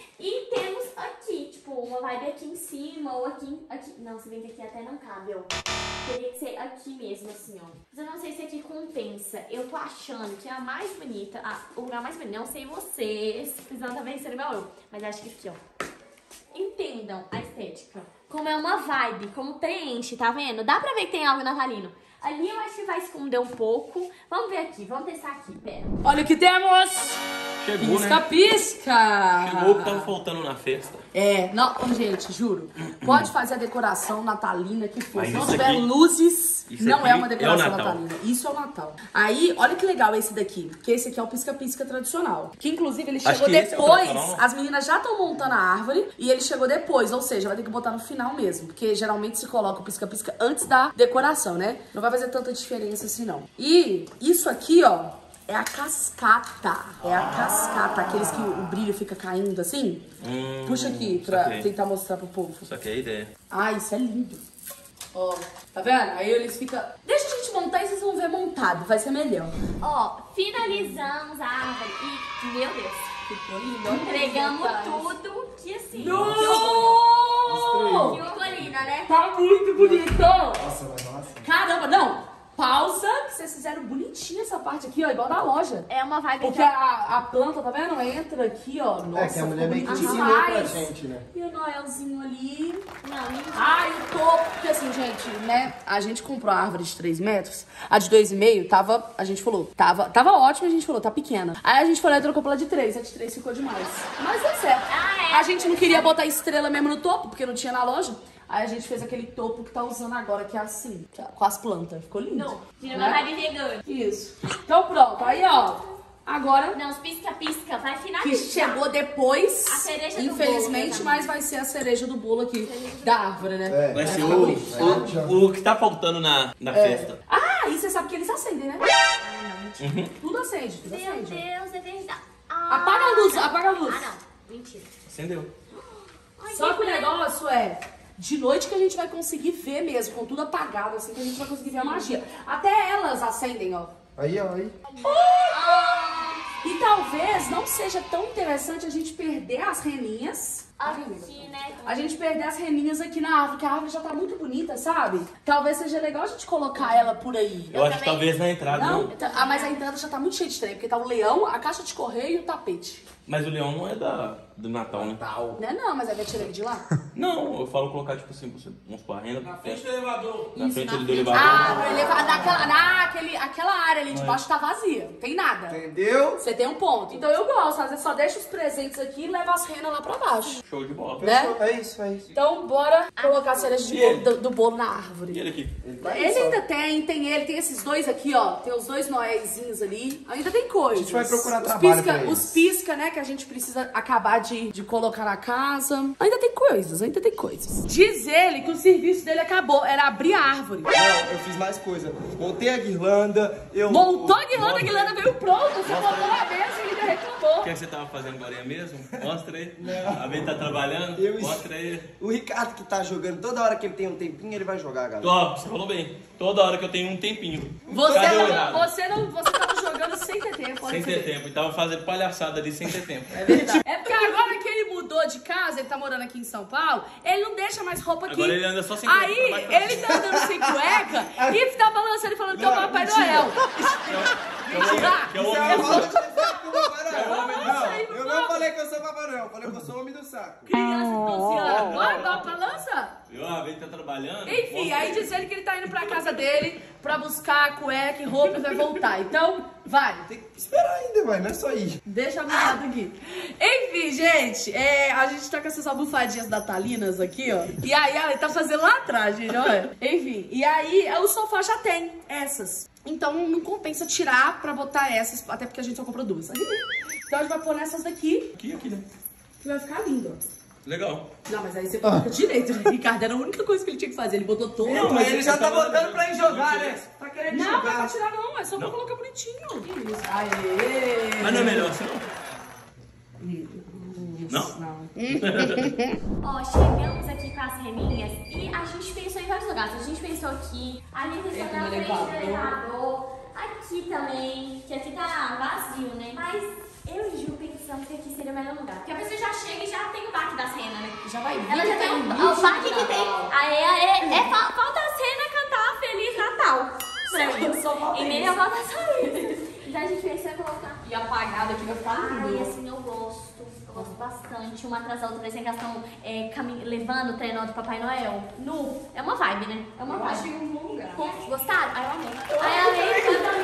Speaker 5: E temos aqui, tipo, uma vibe aqui em cima ou aqui, aqui. Não, se bem que aqui até não cabe, ó. Teria que ser aqui mesmo, assim, ó. Mas eu não sei se aqui compensa. Eu tô achando que é a mais bonita, ah, o lugar mais bonito, não sei vocês, precisam também ser igual eu. Mas acho que aqui, ó. Entendam a estética. Como é uma vibe, como preenche, tá vendo? Dá pra ver que tem algo natalino. Ali eu acho que vai esconder um pouco. Vamos ver aqui, vamos testar aqui, pera.
Speaker 1: Olha o que temos!
Speaker 7: Chegou,
Speaker 1: Pisca,
Speaker 7: né?
Speaker 1: pisca!
Speaker 7: Chegou o que tava faltando na festa.
Speaker 1: É, não, ô, gente, juro. Pode fazer a decoração natalina que for.
Speaker 7: Mas
Speaker 1: Se não
Speaker 7: isso
Speaker 1: tiver
Speaker 7: aqui-
Speaker 1: luzes,
Speaker 7: isso
Speaker 1: não
Speaker 7: aqui
Speaker 1: é uma
Speaker 7: é o
Speaker 1: decoração
Speaker 7: Natal.
Speaker 1: natalina. Isso é o Natal. Aí, olha que legal esse daqui. Que esse aqui é o pisca-pisca tradicional. Que inclusive ele
Speaker 7: Acho
Speaker 1: chegou
Speaker 7: que esse é o
Speaker 1: depois.
Speaker 7: tradicional.
Speaker 1: As meninas já estão montando a árvore e ele chegou depois. Ou seja, vai ter que botar no final mesmo. Porque geralmente se coloca o pisca-pisca antes da decoração, né? Não vai fazer tanta diferença assim, não. E isso aqui, ó. É a cascata. É a cascata. Aqueles que o brilho fica caindo assim.
Speaker 7: Hum,
Speaker 1: Puxa aqui pra
Speaker 7: saquei.
Speaker 1: tentar mostrar pro povo.
Speaker 7: Só que é a ideia.
Speaker 1: Ah, isso é lindo. Ó, tá vendo? Aí eles ficam... Deixa a gente montar e vocês vão ver montado. Vai ser melhor.
Speaker 5: Ó, finalizamos a árvore e, meu Deus,
Speaker 1: Ficou lindo.
Speaker 5: entregamos tudo que assim.
Speaker 1: Não!
Speaker 5: Que colina, né?
Speaker 1: Tá muito bonito.
Speaker 2: Nossa, mas nossa.
Speaker 1: Caramba, não. Pausa, que vocês fizeram bonitinho essa parte aqui, ó. Igual da loja.
Speaker 5: É uma vibe
Speaker 1: Porque
Speaker 5: de...
Speaker 1: a, a planta, tá vendo? Entra aqui, ó. Nossa,
Speaker 2: É que a mulher meio que
Speaker 1: ficou
Speaker 2: ensinou pra
Speaker 1: demais.
Speaker 2: gente, né?
Speaker 1: E o Noelzinho ali.
Speaker 5: Não, mentira.
Speaker 1: Ai, o topo. Porque assim, gente, né? A gente comprou a árvore de três metros. A de dois e meio tava, a gente falou, tava, tava ótima, a gente falou, tá pequena. Aí a gente foi lá e trocou pela de três. A de três ficou demais. Mas deu certo.
Speaker 5: Ah, é?
Speaker 1: A gente não queria botar estrela mesmo no topo, porque não tinha na loja. Aí a gente fez aquele topo que tá usando agora, que é assim, que é com as plantas. Ficou lindo.
Speaker 5: Não, vira
Speaker 1: né?
Speaker 5: uma vibe vegana.
Speaker 1: Isso. Então pronto. Aí, ó. Agora,
Speaker 5: Não, os pisca-pisca, vai
Speaker 1: que
Speaker 5: finalizar.
Speaker 1: chegou depois,
Speaker 5: A cereja do
Speaker 1: infelizmente,
Speaker 5: bolo, né,
Speaker 1: mas vai ser a cereja do bolo aqui, da árvore, né?
Speaker 2: É.
Speaker 7: Vai ser
Speaker 1: ficar
Speaker 7: o,
Speaker 1: bonito.
Speaker 7: o, o que tá faltando na, na festa.
Speaker 1: Ah, e você sabe que eles acendem, né?
Speaker 5: Ah, não, mentira.
Speaker 1: Tudo acende, tudo
Speaker 5: Meu
Speaker 1: acende.
Speaker 5: Deus, é verdade. Ah,
Speaker 1: Apaga a luz, apaga a luz.
Speaker 5: Ah, não, mentira.
Speaker 7: Acendeu.
Speaker 5: Ai,
Speaker 1: Só que o
Speaker 5: pena.
Speaker 1: negócio é de noite que a gente vai conseguir ver mesmo, com tudo apagado, assim, que a gente vai conseguir ver a magia. Até elas acendem, ó.
Speaker 2: Aí, ó, aí.
Speaker 1: E talvez não seja tão interessante a gente perder as reninhas.
Speaker 5: Aqui, né?
Speaker 1: A gente perder as reninhas aqui na árvore, porque a árvore já tá muito bonita, sabe? Talvez seja legal a gente colocar ela por aí.
Speaker 7: Eu, acho que
Speaker 5: também.
Speaker 7: talvez na entrada
Speaker 1: Não?
Speaker 7: não.
Speaker 1: Ah, mas a entrada já tá muito cheia de trem, porque tá o leão, a caixa de correio e o tapete.
Speaker 7: Mas o leão não é da, do Natal, né?
Speaker 1: Não é não, mas aí vai tirar ele de lá?
Speaker 7: Não, eu falo colocar, tipo assim, você, vamos supor, a renda
Speaker 3: Na frente do elevador.
Speaker 7: na frente
Speaker 8: na
Speaker 7: ali do
Speaker 8: frente.
Speaker 7: elevador.
Speaker 1: Ah, pra ele levar naquela, naquele, aquela área ali de baixo tá vazia, não tem nada.
Speaker 2: Entendeu?
Speaker 1: Você tem um ponto. Então eu gosto, às vezes só deixa os presentes aqui e leva as renas lá pra baixo.
Speaker 7: Show de bola.
Speaker 1: Né?
Speaker 2: É isso, é isso.
Speaker 1: Então, bora colocar a cereja de
Speaker 7: E
Speaker 1: bolo,
Speaker 7: ele?
Speaker 1: do, do bolo na árvore.
Speaker 7: E ele aqui?
Speaker 1: Ele ainda tem, tem ele, tem esses dois aqui, ó. Tem os dois noézinhos ali. Ainda tem coisas.
Speaker 2: A gente vai procurar
Speaker 1: os
Speaker 2: trabalho
Speaker 1: pisca,
Speaker 2: pra eles.
Speaker 1: Os pisca, né, que a gente precisa acabar de, de colocar na casa. Ainda tem coisas, ainda tem coisas. Diz ele que o serviço dele acabou, era abrir a árvore.
Speaker 2: Não, eu fiz mais coisa. Montei a guirlanda, eu...
Speaker 1: Montou a guirlanda, a guirlanda veio pronta. Você botou na mesa e ele ainda reclamou.
Speaker 7: O que, é que você tava fazendo agora mesmo? Mostra aí. A Bem tá trabalhando?
Speaker 2: Eu-
Speaker 7: Mostra aí.
Speaker 2: O Ricardo que tá jogando, toda hora que ele tem um tempinho, ele vai jogar, galera.
Speaker 7: Ó, você falou bem. Toda hora que eu tenho um tempinho.
Speaker 1: Você
Speaker 7: Cadê o
Speaker 1: não,
Speaker 7: errado?
Speaker 1: você não, você tava jogando sem ter tempo. pode
Speaker 7: Sem
Speaker 1: ser.
Speaker 7: ter tempo. E tava fazendo palhaçada ali sem ter tempo.
Speaker 1: É verdade. É porque agora que ele mudou de casa, ele tá morando aqui em São Paulo, ele não deixa mais roupa aqui.
Speaker 7: Agora ele anda só sem cueca
Speaker 1: Aí,
Speaker 7: pra baixo pra
Speaker 1: ele tá andando sem cueca e tá balançando e falando que é o Papai Noel. Mentira.
Speaker 7: Que é o
Speaker 2: Isso
Speaker 7: homem
Speaker 2: é
Speaker 7: do
Speaker 2: uma
Speaker 7: saco.
Speaker 2: falta de respeito pro Papai Noel.
Speaker 1: Não,
Speaker 2: Eu não falei que eu sou Papai Noel, eu falei que eu sou homem do saco.
Speaker 1: Criança de doze anos. Bora, bora pra lança?
Speaker 7: Viu? A Bem tá trabalhando.
Speaker 1: Enfim, aí diz ele que ele tá indo pra casa dele pra buscar a cueca e roupa e vai voltar. Então, vai.
Speaker 2: Tem que esperar ainda, vai, não é só ir.
Speaker 1: Deixa a mulher aqui. Enfim, gente, é, a gente tá com essas almofadinhas natalinas aqui, ó. E aí, ela tá fazendo lá atrás, gente, olha. Enfim, e aí o sofá já tem essas. Então não compensa tirar pra botar essas, até porque a gente só comprou duas. Então a gente vai pôr nessas daqui,
Speaker 7: Aqui, aqui, né?
Speaker 1: que vai ficar lindo, ó.
Speaker 7: Legal.
Speaker 1: Não, mas aí você coloca direito, né? Ricardo era a única coisa que ele tinha que fazer. Ele botou todo.
Speaker 2: Não, mas ele já tá botando pra ir jogar, né? Tá querendo
Speaker 1: Não, não é pra
Speaker 2: jogar.
Speaker 1: tirar, não. É só pra colocar bonitinho. Que isso? Aê!
Speaker 7: Mas não é melhor assim, não?
Speaker 1: Não.
Speaker 5: Ó, chegamos aqui com as reninhas e a gente pensou em vários lugares. A gente pensou aqui, a gente pensou
Speaker 1: Aqui
Speaker 5: na
Speaker 1: no
Speaker 5: frente
Speaker 1: elevador.
Speaker 5: do elevador, aqui também, que aqui tá vazio, né? Mas eu e Ju pensamos que aqui seria o melhor lugar. Porque a pessoa já chega e já tem o baque das renas, né?
Speaker 1: Já vai vir.
Speaker 5: Ela já tem um, o baque que tem. Aí é, é, fa- falta as renas cantar Feliz Natal. Pra mim. E nem a volta a sair. Então a gente pensou em colocar.
Speaker 1: E apagado aqui vai ficar
Speaker 5: Ai,
Speaker 1: lindo.
Speaker 5: assim, eu gosto. Eu gosto bastante. Uma atrás da outra, parecendo que elas estão é, cami- levando o trenó do Papai Noel. Nu. É uma vibe, né? É uma
Speaker 1: Eu
Speaker 5: vibe.
Speaker 1: achei um bom lugar.
Speaker 5: Com- Gostaram? Ai, eu amei. Ai, eu amei.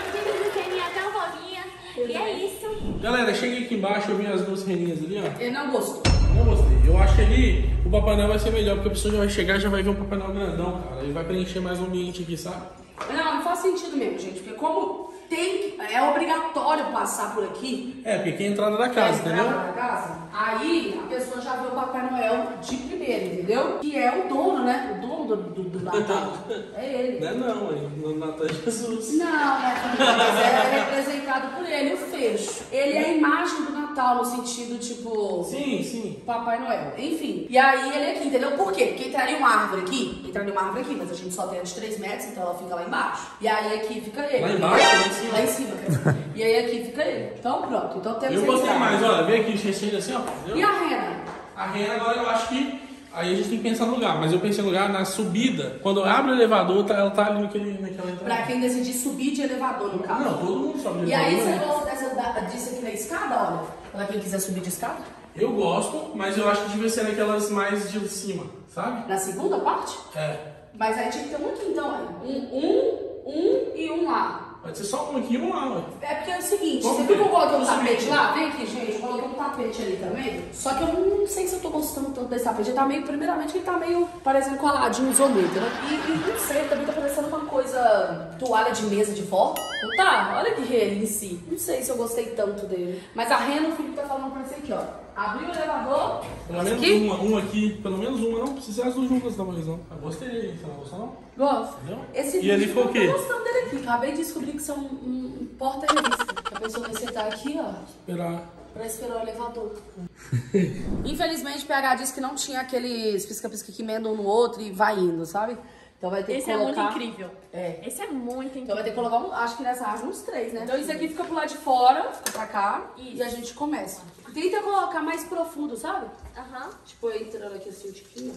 Speaker 5: Eu amei. Até a vovinha. E é isso.
Speaker 3: Galera, cheguei aqui embaixo, eu vi as duas reninhas ali, ó.
Speaker 1: Ele não gostou.
Speaker 3: Não gostei. Eu acho que ali o Papai Noel vai ser melhor, porque a pessoa já vai chegar e já vai ver um Papai Noel grandão, cara. Ele vai preencher mais o ambiente aqui, sabe?
Speaker 1: Não, não faz sentido mesmo, gente. Porque como tem que, é obrigatório passar por aqui,
Speaker 3: É, porque aqui é a entrada da casa,
Speaker 1: pra
Speaker 3: entendeu?
Speaker 1: entrar na casa, aí a pessoa já vê o Papai Noel de primeiro, entendeu? Que é o dono, né? O dono do, do, do Natal. É ele.
Speaker 3: Não é não, hein? No Natal de Jesus.
Speaker 1: Não, né, família? Mas é representado por ele, o fecho. Ele é a imagem do Natal, no sentido, tipo...
Speaker 3: Sim, sim.
Speaker 1: Papai Noel. Enfim. E aí ele aqui, entendeu? Por quê? Porque entraria uma árvore aqui, entraria uma árvore aqui, mas a gente só tem a de três metros, então ela fica lá embaixo. E aí aqui fica ele.
Speaker 3: Lá embaixo, lá em cima?
Speaker 1: Lá em cima, quer dizer. E aí aqui fica ele. Então pronto. Então temos
Speaker 3: Eu
Speaker 1: a
Speaker 3: gostei
Speaker 1: entrada.
Speaker 3: mais, olha, vem aqui recheio assim, ó. Entendeu?
Speaker 1: E a rena?
Speaker 3: A rena agora eu acho que aí a gente tem que pensar no lugar, mas eu pensei no lugar na subida. Quando abre o elevador, tá- ela tá ali naquele, naquela entrada.
Speaker 1: Pra quem decidir subir de elevador, no caso.
Speaker 3: Não, todo mundo sobe de
Speaker 1: E aí
Speaker 3: elevador,
Speaker 1: você
Speaker 3: né?
Speaker 1: gosta dessa, da- disso aqui na escada, olha? Pra quem quiser subir de escada?
Speaker 3: Eu gosto, mas eu acho que devia ser naquelas mais de cima, sabe?
Speaker 1: Na segunda parte?
Speaker 3: É.
Speaker 1: Mas aí tinha que ter um aqui, então, olha. Um, um, um e um lá.
Speaker 3: Pode ser só um aqui e um lá, ué.
Speaker 1: É porque é o seguinte,
Speaker 3: Vamos
Speaker 1: você viu que eu
Speaker 3: ver.
Speaker 1: coloquei um
Speaker 3: Vamos
Speaker 1: tapete
Speaker 3: ver.
Speaker 1: lá? Vem aqui, gente, eu coloquei um tapete ali também. Só que eu não sei se eu tô gostando tanto desse tapete. Ele tá meio, primeiramente, ele tá meio parecendo coladinho, isomento, né? E, e não sei, ele também tá parecendo uma coisa toalha de mesa de vó. Não tá? Olha que ele em si. Não sei se eu gostei tanto dele. Mas a rena, o Felipe tá falando pra você aqui, ó. Abriu o elevador.
Speaker 3: Pelo
Speaker 1: esse
Speaker 3: menos
Speaker 1: aqui?
Speaker 3: uma, uma aqui, pelo menos uma, não precisa ser as duas juntas talvez não. Eu gostei, você não gostou não?
Speaker 1: Gosto.
Speaker 3: Entendeu?
Speaker 1: Esse
Speaker 3: E ali
Speaker 1: vídeo
Speaker 3: foi o
Speaker 1: eu
Speaker 3: quê?
Speaker 1: tô gostando dele aqui. Acabei de descobrir que são um, um porta-revista. Que a pessoa vai sentar aqui, ó.
Speaker 3: Esperar.
Speaker 1: Pra esperar o elevador. Infelizmente, o P H disse que não tinha aqueles pisca-pisca que emendam um no outro e vai indo, sabe? Então vai ter
Speaker 5: Esse
Speaker 1: que
Speaker 5: é
Speaker 1: colocar...
Speaker 5: muito incrível.
Speaker 1: É.
Speaker 5: Esse é muito
Speaker 1: Então vai ter
Speaker 5: incrível.
Speaker 1: que colocar, um, acho que nessa árvore, uns três, né? Então isso aqui fica pro lado de fora, fica pra cá, e a gente começa. Tenta colocar mais profundo, sabe?
Speaker 5: Aham.
Speaker 1: Tipo, entrando aqui assim, o tiquinho.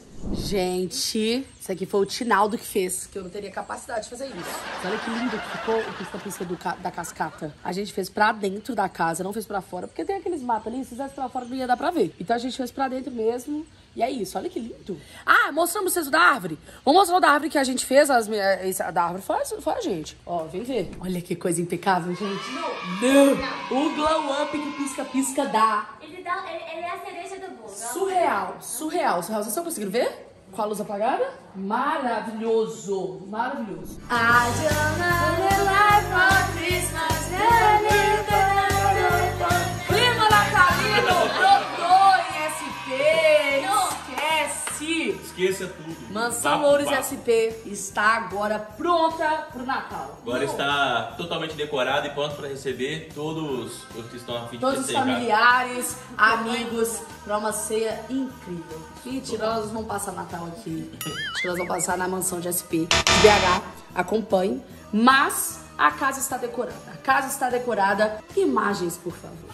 Speaker 1: Gente, isso aqui foi o Tinaldo que fez, que eu não teria capacidade de fazer isso. Olha que lindo que ficou o pisca-pisca do ca- da cascata. A gente fez pra dentro da casa, não fez pra fora, porque tem aqueles matos ali, se fizesse pra fora não ia dar pra ver. Então a gente fez pra dentro mesmo. E é isso, olha que lindo. Ah, mostramos vocês o da árvore? Vamos mostrar o da árvore que a gente fez. As, a da árvore foi, foi a gente. Ó, vem ver. Olha que coisa impecável, gente. Não. Não. O glow up que pisca-pisca dá.
Speaker 5: Ele, dá ele, ele é a cereja do bolo.
Speaker 1: Surreal, surreal. Surreal. Vocês estão conseguindo ver? Com a luz apagada? Maravilhoso, maravilhoso. I don't know life for Christmas. Clima natalino, brotou em S P. Esquece.
Speaker 7: Esqueça tudo.
Speaker 1: Mansão
Speaker 7: Vapo,
Speaker 1: Loures
Speaker 7: vapo.
Speaker 1: S P está agora pronta pro Natal.
Speaker 7: Agora está totalmente decorado e pronto para receber todos os que estão a fim de
Speaker 1: Todos os
Speaker 7: festejar.
Speaker 1: familiares, amigos, pra uma ceia incrível. Mentira, nós vamos passar Natal aqui. Acho que nós vamos passar na mansão de S P de B H. Acompanhe. Mas a casa está decorada. A casa está decorada. Imagens, por favor.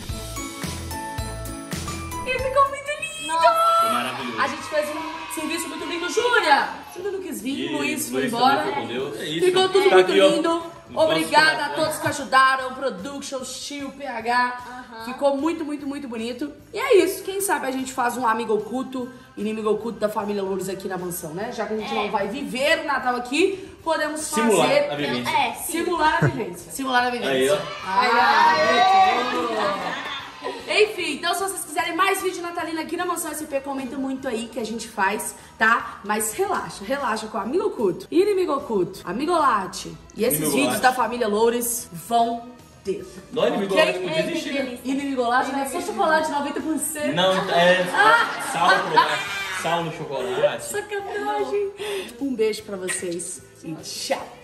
Speaker 1: E ficou muito lindo!
Speaker 7: Ficou maravilhoso.
Speaker 1: A gente fez um serviço muito lindo. Júlia! Júlia não quis vir,
Speaker 7: E
Speaker 1: Luiz foi
Speaker 7: Luiz
Speaker 1: embora.
Speaker 7: também foi com Deus. É isso.
Speaker 1: Ficou tudo
Speaker 7: Tá
Speaker 1: muito
Speaker 7: aqui, ó.
Speaker 1: lindo.
Speaker 7: Vamos
Speaker 1: Obrigada
Speaker 7: falar,
Speaker 1: a
Speaker 7: né?
Speaker 1: todos que ajudaram. Production, Steel, P H. Ficou muito, muito, muito bonito. E é isso. Quem sabe a gente faz um amigo oculto, inimigo oculto da família Loures aqui na mansão, né? Já que a gente não vai viver o Natal aqui, podemos
Speaker 7: Simular
Speaker 1: fazer...
Speaker 7: a vivência.
Speaker 5: É, sim.
Speaker 1: Simular a vivência. Simular a vivência.
Speaker 7: Aí, ó.
Speaker 1: Ah, enfim, então se vocês quiserem mais vídeo natalino aqui na Mansão S P, comenta muito aí que a gente faz, tá? Mas relaxa, relaxa com amigo oculto, inimigo oculto, amigolate e esses
Speaker 7: Inimigolate.
Speaker 1: vídeos da família Loures vão ter.
Speaker 7: Não, inimigo
Speaker 1: Ok?
Speaker 7: Loures podia existir, né?
Speaker 1: Inimigolate, né? Só chocolate noventa por cento.
Speaker 7: Não, é sal, no- sal no chocolate.
Speaker 1: Sacanagem. Um beijo pra vocês e tchau.